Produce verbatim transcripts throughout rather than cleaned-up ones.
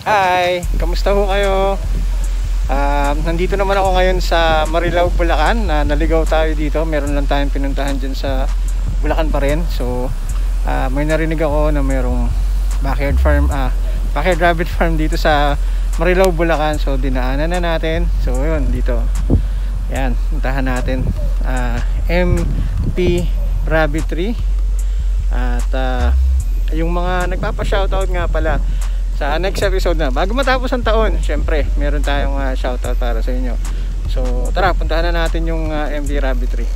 Hi! Kamusta ho kayo? Uh, nandito naman ako ngayon sa Marilao, Bulacan. uh, Naligaw tayo dito. Meron lang tayong pinuntahan dyan sa Bulacan pa rin. So uh, may narinig ako na mayroong backyard farm uh, backyard rabbit farm dito sa Marilao, Bulacan. So dinaanan na natin. So yun, dito. Yan, puntahan natin uh, M P Rabbitry. At uh, yung mga nagpapa-shoutout nga pala sa next episode na, bago matapos ang taon, syempre meron tayong uh, shoutout para sa inyo. So tara, puntahan na natin yung uh, M P Rabbitry.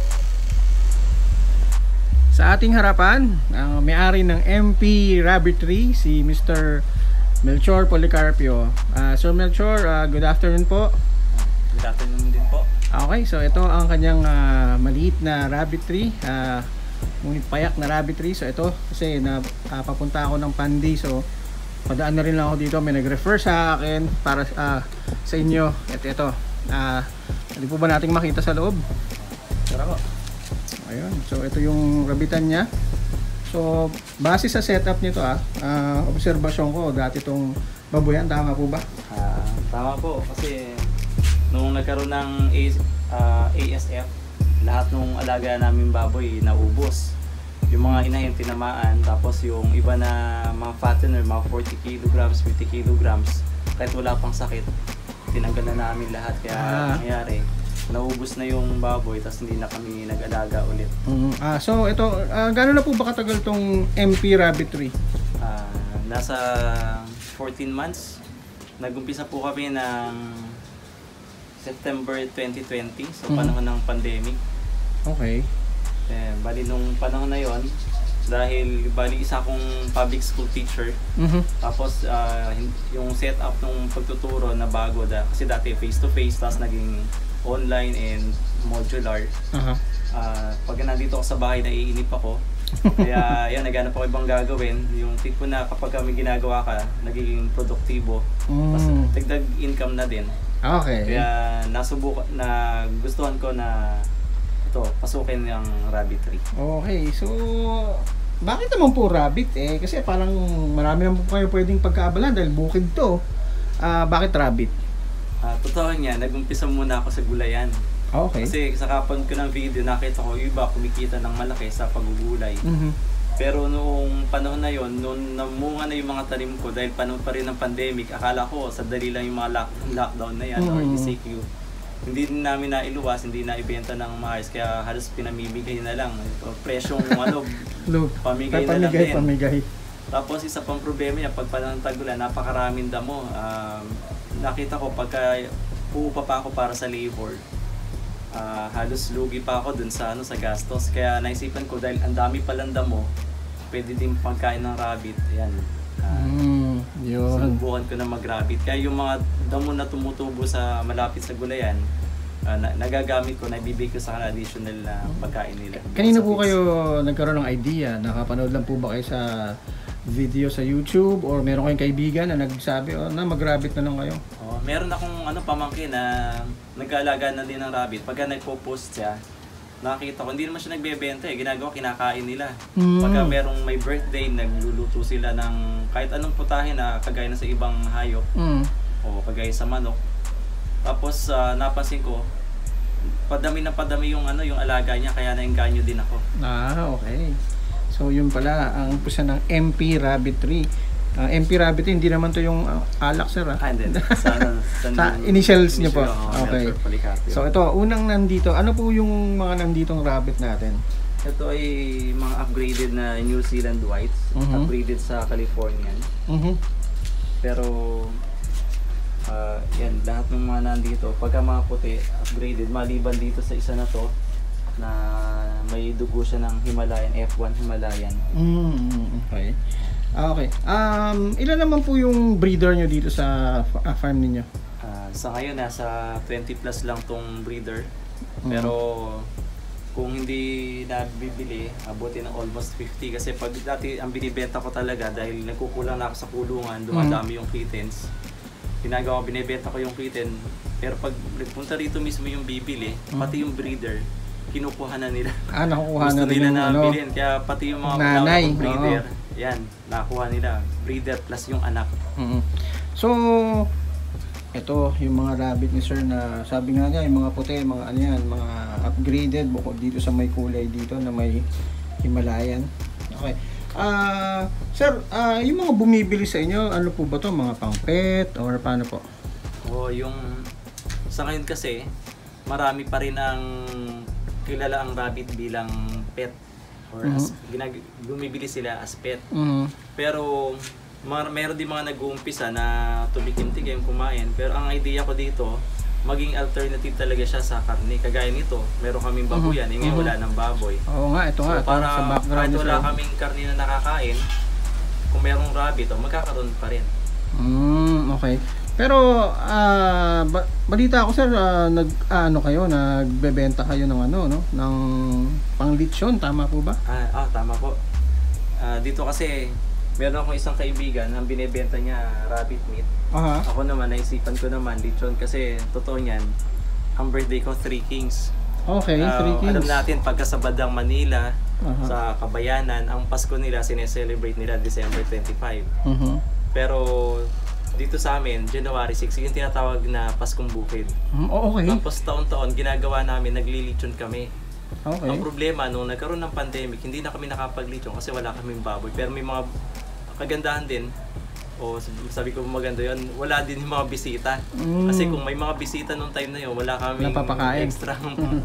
Sa ating harapan, ang may-ari ng M P Rabbitry, si Mister Melchor Policarpio. uh, Sir Melchor, uh, good afternoon po. Good afternoon din po. Okay, so ito ang kanyang uh, maliit na rabbitry, uh, ngunit payak na rabbitry. So ito, kasi na, uh, papunta ako ng Pandi, so padaan na rin lang ako dito. May nag-refer sa akin para uh, sa inyo. At ito, uh, hindi po ba nating makita sa loob? Tara po. Ayun, so ito yung rabbitan niya. So base sa setup nito, ah, uh, obserbasyon ko, dati itong baboyan, tama po ba? Uh, tama po, kasi nung nagkaroon ng uh, A S F, lahat ng alaga namin baboy naubos. Yung mga inahin tinamaan, tapos yung iba na mga fattener, mga forty kilograms, fifty kilograms, kahit wala pang sakit, tinanggal na namin lahat. Kaya ah. nangyari, naubos na yung baboy, tapos hindi na kami nag-alaga ulit. Mm-hmm. ah, so ito, uh, gano'n na po ba katagal tong M P Rabbitry? Uh, nasa fourteen months. Nag-umpisa po kami ng September twenty twenty, so mm-hmm. panahon ng pandemic. Okay. Eh, bali nung panahon na yon, dahil bali isa akong public school teacher, mm-hmm. tapos uh, yung setup ng pagtuturo na bago, da, kasi dati face to face, tapos naging online and modular. uh-huh. uh, pag nandito ako sa bahay, naiinip ako, kaya yan, naghanap ako ibang gagawin, yung tipo na kapag kami ginagawa ka, nagiging produktibo, mm. tapos tigdag income na din. Okay. Kaya nasubukan, na gustuhan ko na ito, pasukin yung rabbitry. Okay, so bakit naman po rabbit eh? Kasi parang marami naman po kayo pwedeng pagkaabalan dahil bukid to. Uh, bakit rabbit? Uh, totoo niya, nag-umpisa muna ako sa gulayan. Okay. Kasi sa kapag ko ng video, nakita ko yung iba kumikita ng malaki sa paggugulay. Mm-hmm. Pero noong panahon na yon, noong namunga na yung mga tanim ko, dahil panahon pa rin ng pandemic, akala ko sa dali lang yung mga lock, lockdown na yan, mm-hmm. or E C Q. Hindi din namin nailuwas, hindi na ibenta ng maayos, kaya halos pinamimigay na lang. Ito, presyong ano, pamigay na lang din. Pamigay. Tapos isa pang problema niya, pag panahon ng tag-ulan, napakaraming damo. Um, nakita ko pagka uupa pa ako para sa labor, uh, halos lugi pa ako dun sa, ano, sa gastos. Kaya naisipan ko, dahil ang dami palang damo, pwede din pagkain ng rabbit. Ayan. Uh, mm, yun. Sinubukan ko na mag-rabbit. Kaya yung mga damo na tumutubo sa malapit sa gulayan, uh, na, nagagamit ko, naibibigay ko sa kanila additional na pagkain nila. Kanina po kayo nagkaroon ng idea? Nakapanood lang po ba kayo sa video sa YouTube, or meron kayong kaibigan na nagsabi, oh, na mag-rabbit na lang kayo? Oh, meron akong ano, pamangkin na nag-aalaga na din ng rabbit. Pagka nagpo-post siya, nakita ko, hindi naman siya nagbebenta eh. Ginagawa, kinakain nila. Mm. Pagka merong may birthday, nagluluto sila ng kahit anong putahe na kagaya na sa ibang hayop. Mm. O kagaya sa manok. Tapos uh, napansin ko, padami na padami yung ano, yung alaga niya, kaya naengganyo din ako. Ah, okay. So yun pala ang umpisa ng M P Rabbitry. Uh, M P Rabbitry, hindi naman to yung uh, alak, sir, ah? Ah, hindi. Sa, ano, sa initials niyo po. Oh, okay. So ito, unang nandito, ano po yung mga nanditong rabbit natin? Ito ay mga upgraded na New Zealand Whites, mm-hmm. upgraded sa Californian. Mm-hmm. Pero uh, yan, lahat ng mga nandito, pagka mga puti, upgraded, maliban dito sa isa na to, na may dugo siya ng Himalayan, F one Himalayan. Mm-hmm. Okay. Ah, okay. Um, ilan naman po yung breeder nyo dito sa uh, farm ninyo? Uh, sa ngayon, nasa twenty plus lang tong breeder. Pero kung hindi nabibili, abutin ng almost fifty. Kasi pag dati ang binibenta ko talaga, dahil nagkukulang na ako sa kulungan, dumadami yung kittens. Ginagawa, binibenta ko yung kitten. Pero pag nagpunta rito mismo yung bibili, pati yung breeder, kinukuha na nila. Ah, nakukuha Gusto na rin nila yung na ano, bilhin. Kaya pati yung mga nanay, breeder, yan, nakuha nila. Breeder plus yung anak. Mm-hmm. So, ito yung mga rabbit ni sir na sabi nga niya, yung mga puti, mga ano yan, mga upgraded bukod dito sa may kulay dito na may Himalayan. Okay. Ah, sir, ah, yung mga bumibili sa inyo, ano po ba to? Mga pang pet or paano po? O yung sa ngayon kasi marami pa rin ang kilala ang rabbit bilang pet or Mhm. as, ginag bumibili sila as pet. Mm. Pero mar meron din mga nag-uumpisa na tumikim-tikim kumain. Pero ang idea ko dito, maging alternative talaga siya sa karne. Kagaya nito, meron kaming baboyan, eh ngayon Mhm. wala ng baboy. Oo nga, ito nga, So ito para sa background kahit ni wala sir. kaming karne na nakakain, kung merong rabbit, oh, magkakaroon pa rin. Mm, okay. Pero ah ba- balita ko sir, ah, nag ah, ano kayo, nagbebenta kayo ng ano no, ng panglitsyon, tama po ba? Ah, ah tama po. Ah, dito kasi meron akong isang kaibigan ang binebenta niya rabbit meat. Aha. Ako naman, naisipan ko naman lechon kasi totoo niyan, ang birthday ko Three Kings. Okay, Ah, three kings. alam natin pagka sa Badang Manila, Aha. sa Kabayanan, ang Pasko nila sineselebrate nila December twenty-five. Mhm. Pero dito sa amin, January six, yung tinatawag na Paskong Bukid. Mm, oh, okay. Tapos taon-taon, ginagawa namin, naglilitsyon kami. Okay. Ang problema, nung nagkaroon ng pandemic, hindi na kami nakapaglitsyon kasi wala kaming baboy. Pero may mga kagandahan din, o sabi ko maganda yun, wala din yung mga bisita. Mm. Kasi kung may mga bisita nung time na yun, wala kaming Napapakain. extra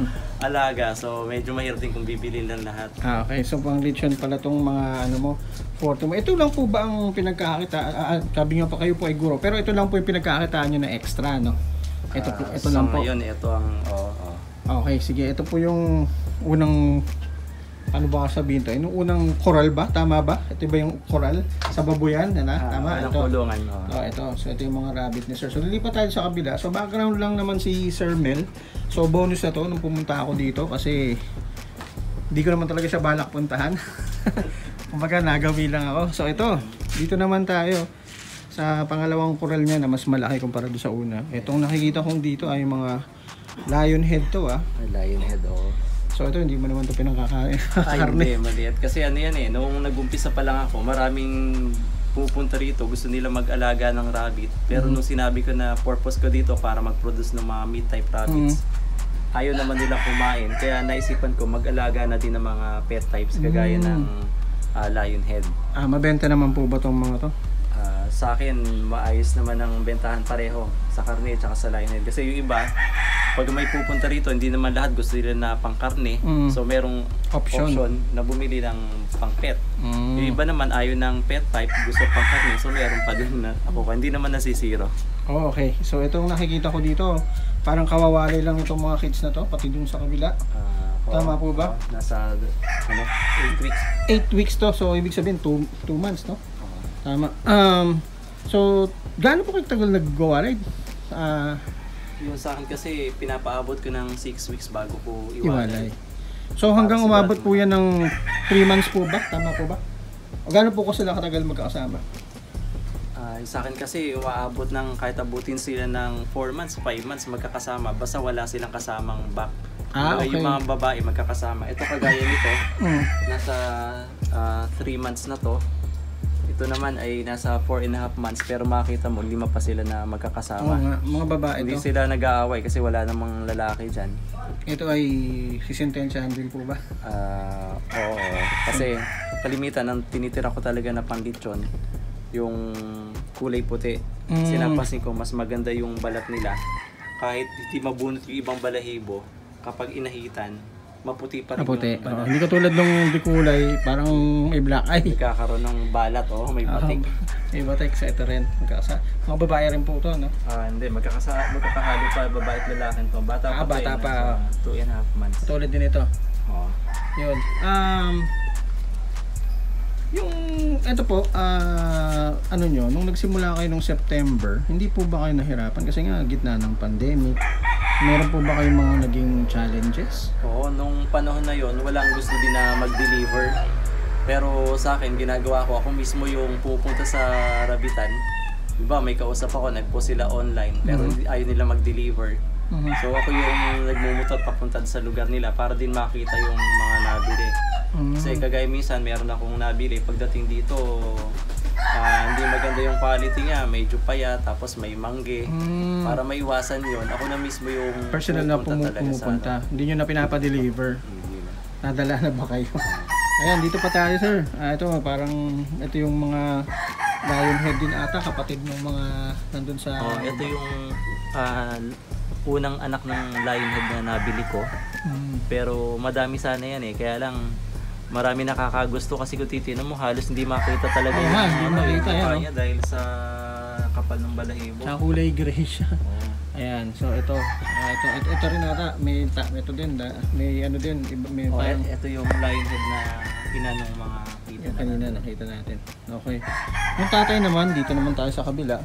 alaga. So medyo mahirap din kung bibili lang lahat. Ah, okay. So pang lechon pala tong mga ano mo, forty mo. Ito lang po ba ang pinagkakita? Ah, ah, sabi nga pa kayo po ay guro, pero ito lang po yung pinagkakitaan nyo na extra, no? Ito po, Ah, ito sa lang po. ngayon, ito ang, oh, oh. Okay, sige. Ito po yung unang, ano ba sabihin to? Yung unang coral ba? Tama ba? Ito ba yung coral sa baboyan? Ano? Ah, Tama? walang Ito. kulungan, oh. Oh, ito. So, ito yung mga rabbit ni Sir. So, lilipat tayo sa kabila. So, background lang naman si Sir Mel. So, bonus na to nung pumunta ako dito kasi hindi ko naman talaga siya balak puntahan. Kumbaga, nagawi lang ako. So, ito. Dito naman tayo sa pangalawang coral niya na mas malaki kumpara doon sa una. Itong nakikita kong dito ay mga lion head to, ah. Lion head, oh. So, ito, hindi mo naman ito pinangkakain. Ay, hindi, maliit. Kasi ano yan eh, noong nag-umpisa pa lang ako, maraming pupunta rito, gusto nila mag-alaga ng rabbit. Pero Mhm. nung sinabi ko na purpose ko dito para mag-produce ng mga meat-type rabbits, ayaw naman nila kumain. Kaya naisipan ko mag-alaga na din ng mga pet types kagaya Mm. ng ah, lion head. Ah, mabenta naman po ba itong mga to? Ah, sa akin, maayos naman ang bentahan pareho sa karne at sa lion head. Kasi yung iba, pag may pupunta rito, hindi naman lahat gusto nila na pang karne. Mm. So merong Option. option na bumili ng pang pet. Mm. Yung iba naman ayaw ng pet type, gusto pang karne. So meron pa din na ako, hindi naman nasisiro. Oh, okay. So, itong nakikita ko dito, parang kawawali lang itong mga kids na to, pati dun sa kabila. Ah, Tama po ba? oh, nasa ano, eight weeks. eight weeks to, so ibig sabihin two months, no? Oh. Tama. Um, so, gaano po kayo tagal nag-go-ride? Ah, Yung sa akin kasi pinapaabot ko ng six weeks bago ko iwalay. iwalay. So, hanggang Para umabot sigurado po yan ng three months po ba? Tama po ba? O gaano po ko sila katagal magkakasama? Ah, sa akin kasi umaabot ng kahit abutin sila ng four months, five months magkakasama basta wala silang kasamang back. Ah, Kumbaga, okay. Yung mga babae magkakasama. Ito kagaya nito, Mm. nasa three months na to. Ito naman ay nasa four and a half months pero makita mo lima pa sila na Oo magkakasama. nga, mga babae Hindi to. sila nag-aaway kasi wala namang lalaki dyan. Ito ay sisintensyahan din po ba? Ah, oo, kasi kalimitan ang tinitira ko talaga na panglitsyon yung kulay puti. Mm. Sinapasin ko mas maganda yung balat nila. Kahit hindi mabunot yung ibang balahibo, kapag inahitan, maputi pa rin Maputi. yung Oo, balat. hindi katulad nung di kulay, parang may black eye. Nagkakaroon ng balat, oh, may batik. Um, iba tayo sa ito rin. Magkakasa. Mga babae rin po to, no? Ah, hindi, magkakasa, magkakahalo pa babae at lalaki to. Bata Ah, pa bata to, eh, pa. nasa two and a half months. Katulad din ito. Oh. Yun. Um, yung, ito po, ah, ano nyo, nung nagsimula kayo nung September, hindi po ba kayo nahirapan? Kasi nga, gitna ng pandemic. Meron po ba kayong mga naging challenges? Oo, nung panahon na yon, walang gusto din na mag-deliver. Pero sa akin, ginagawa ko, ako mismo yung pupunta sa Rabitan. Diba, may kausap ako, nagpo sila online, pero Mhm. ayaw nila mag-deliver. Mhm. So ako yung nagmumutot papunta sa lugar nila para din makita yung mga nabili. Mhm. Kasi kagaya minsan, meron akong nabili. Pagdating dito, ah, hindi maganda yung quality niya, medyo paya, tapos may mangge. Mm. Para maiwasan yun, ako na mismo yung Personal na pumu- talaga pumupunta. sa ano. Hindi nyo na pinapa-deliver. Hindi na. Nadala na ba kayo? Ayan, dito pa tayo sir. Ah, ito parang ito yung mga lion head din ata, kapatid ng mga nandun sa... Oh, ito yung ah, unang anak ng lionhead na nabili ko. Mm. Pero madami sana yan eh, kaya lang marami nakakagusto kasi kung titignan mo halos hindi makita talaga Oo nga, hindi ano, makita yung yan, mukha no? niya dahil sa kapal ng balahibo. Sa kulay gray siya. Oo. Ayan, so ito, ah, ito, ito, ito rin ata, may, ta, ito din, da, may ano din, iba- may Oh, parang, ito yung lionhead na ina ng mga kita yung na kanina natin. nakita natin. Okay. Yung tatay naman, dito naman tayo sa kabila.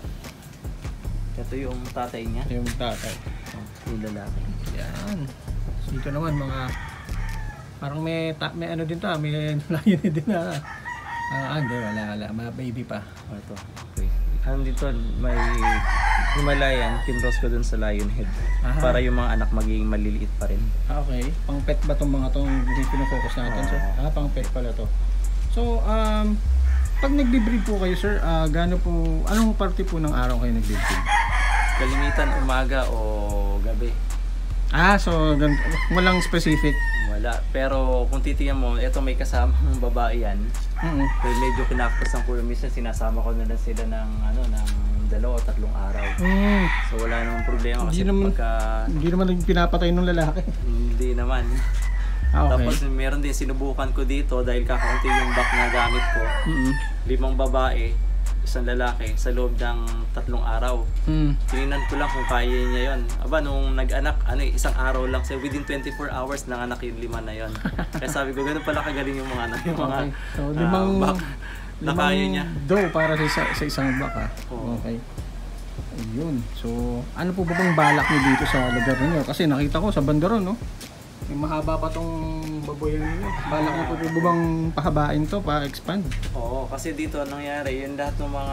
Ito yung tatay niya, Ito yung tatay. oh, yung lalaki. Yan. So, dito naman mga, parang may, ta, may ano din to, ah, may lion din na, ah, hindi, wala, wala, mga baby pa. Oh, ito. Okay. Ano dito, may Himalayan, pinros ko dun sa lionhead. Aha. Para yung mga anak magiging maliliit pa rin. Ah, okay. Pang pet ba tong mga tong pinofocus natin, sir? Oo. Ah, pang pet pala to. So, um, pag nagbe-breed po kayo, sir, ah, gaano po, anong parte po ng araw kayo nagbe-breed? Kalimitan umaga o gabi. Ah, so, gan- walang specific. Wala. Pero kung titingnan mo, eto may kasamang babae yan. Oo. Pero medyo kinakpasan ko yung minsan, sinasama ko na lang sila ng, ano, ng dalawa o tatlong araw. Mm. So wala namang problema kasi Hindi naman- pagka... Hindi naman pinapatay ng lalaki. Hindi naman. Ah, okay. Tapos meron din sinubukan ko dito dahil kakaunti yung back na gamit ko. Mm-mm. Limang babae, isang lalaki sa loob ng tatlong araw. Mm. Tinignan ko lang kung kaya niya yon. Aba, nung nag-anak, ano eh, isang araw lang. So within twenty-four hours, nanganak yung lima na yon. Kaya sabi ko, ganun pala kagaling yung mga anak, yung mga Okay. So, ah, limang, back na kaya niya. doe para sa, isa- sa isang bak, ah. Oo. Okay. Ayun. So, ano po ba bang balak niyo dito sa lugar niyo? Kasi nakita ko sa Bandaron, no? May mahaba pa tong baboy niyo. Balak niyo po ba bang pahabain to, pa-expand? Oo, kasi dito anong nangyari, yung lahat ng mga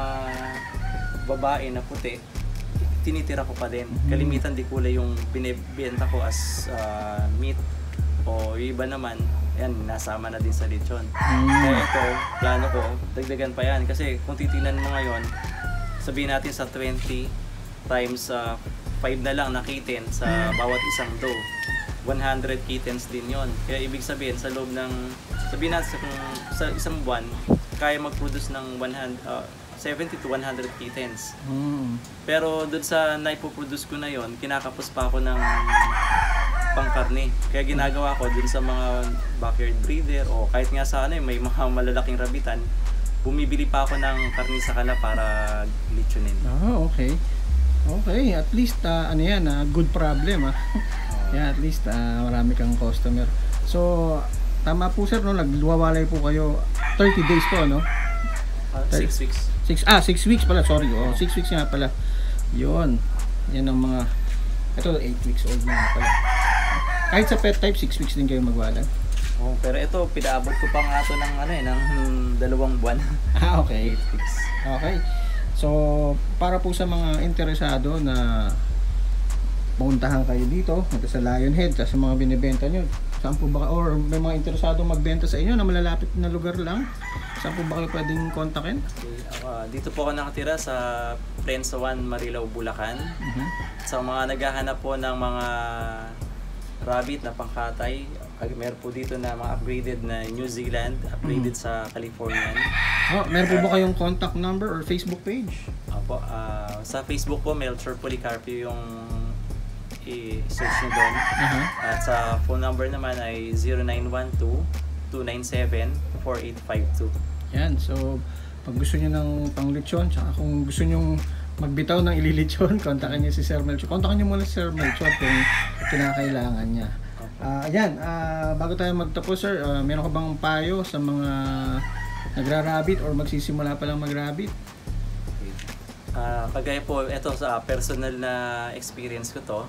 babae na puti, tinitira ko pa din. Mhm. Kalimitan di kulay yung binibenta ko as ah, meat. O yung iba naman, yan, nasama na din sa lechon. Hmm. Kaya ito, plano ko, dagdagan pa yan. Kasi kung titingnan mo ngayon, sabihin natin sa twenty times uh, five na lang na kitten sa bawat isang doe. one hundred kittens din yon. Kaya ibig sabihin, sa loob ng, sabihin natin sa, kung sa isang buwan, kaya mag-produce ng one hundred, uh, seventy to one hundred kittens. Hmm. Pero doon sa naipoproduce ko na yon, kinakapos pa ako ng pangkarne. Kaya ginagawa ko dun sa mga backyard breeder o kahit nga sa ano, eh, may mga malalaking rabitan, bumibili pa ako ng karne sa kanila para lechonin. Ah, okay. Okay, at least ah, ano yan, ah, good problem, ah. Yeah, at least ah, marami kang customer. So, tama po sir, no? Nagluwawalay po kayo thirty days po, no? Uh, six weeks. Six, ah, six weeks pala, sorry. Oh, six weeks nga pala. Yun. Yan ang mga, ito, eight weeks old na nga pala. Kahit sa pet type, six weeks din kayo magwala. Oh, pero ito, pinaabot ko pa nga ito ng, ano, eh, ng hmm, dalawang buwan. Ah, okay. eight weeks. Okay. So, para po sa mga interesado na pumuntahan kayo dito, ito sa Lionhead, sa mga binibenta nyo, saan po ba, or may mga interesado magbenta sa inyo na malalapit na lugar lang, saan po ba kayo pwedeng kontakin? Okay, uh, dito po ako nakatira sa Friends One, Marilao, Bulacan. Mhm. Sa mga naghahanap po ng mga rabbit na pangkatay, ag- meron po dito na mga upgraded na New Zealand, upgraded sa Californian. Oh, meron po ba kayong contact number or Facebook page? Apo, ah, sa Facebook po, Melchor Policarpio yung i-search nyo doon. Aha. At sa phone number naman ay zero nine one two, two nine seven, four eight five two. Yan, so pag gusto niyo ng panglechon, tsaka kung gusto niyo magbitaw ng ililechon, kontakin niyo si Sir Melchor. Kontakin niyo muna si Sir Melchor kung kinakailangan niya. Ah, ayan, ah, bago tayo magtapos sir, ah, meron ka bang payo sa mga nagra-rabbit or magsisimula pa lang mag-rabbit? Ah, kagaya po, ito sa personal na experience ko to.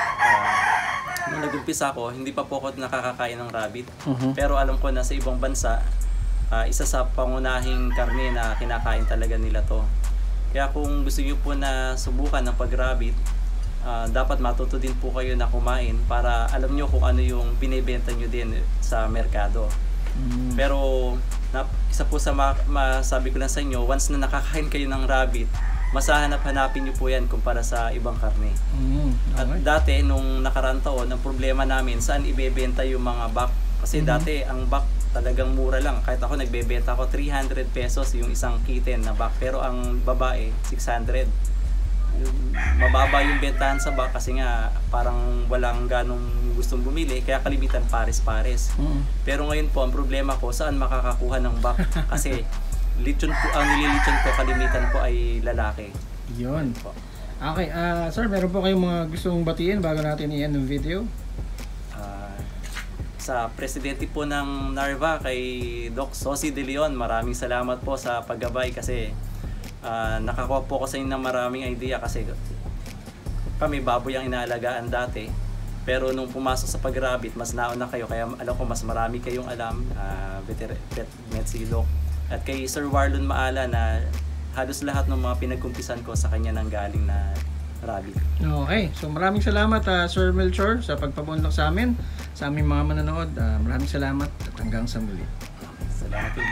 Ah, nung nag-umpisa ako, hindi pa po ako nakakakain ng rabbit. Mhm. Pero alam ko na sa ibang bansa, ah, isa sa pangunahing karne na kinakain talaga nila to. Kaya kung gusto niyo po na subukan ng pag-rabbit, ah, dapat matuto din po kayo na kumain para alam niyo kung ano yung binebenta niyo din sa merkado. Mm. Pero Na, isa po sa ma- masabi ko lang sa inyo, once na nakakain kayo ng rabbit, masahanap-hanapin nyo po yan kumpara sa ibang karne. Mm, At okay. dati, nung nakarang taon, ang problema namin, saan ibebenta yung mga back? Kasi Mhm. dati, ang back talagang mura lang. Kahit ako, nagbebenta ako three hundred pesos yung isang kitten na back. Pero ang babae, six hundred. Yung- Mababa yung bentahan sa back kasi nga parang walang ganong gustong bumili. Kaya kalimitan pares-pares. Mm. Pero ngayon po, ang problema ko, saan makakakuha ng back? Kasi lechon po, ang nililechon ko, kalimitan po ay lalaki. Yun. Po. Okay, ah sir, meron po kayong mga gustong batiin bago natin i-end ng video? Ah, sa presidente po ng Narva, kay Doc Sosi De Leon, maraming salamat po sa paggabay kasi ah, nakakuha po ko sa inyo ng maraming idea kasi kami baboy ang inaalagaan dati. Pero nung pumasok sa pag-rabbit, mas nauna kayo kaya alam ko mas marami kayong alam, uh, veter- vet Metsilok. At kay Sir Warlon Maala na halos lahat ng mga pinagkumpisan ko sa kanya nang galing na rabbit. Okay, so maraming salamat ah, Sir Melchor sa pagpapunlak sa amin, sa aming mga manonood. Ah, maraming salamat at hanggang sa muli. Salamat po.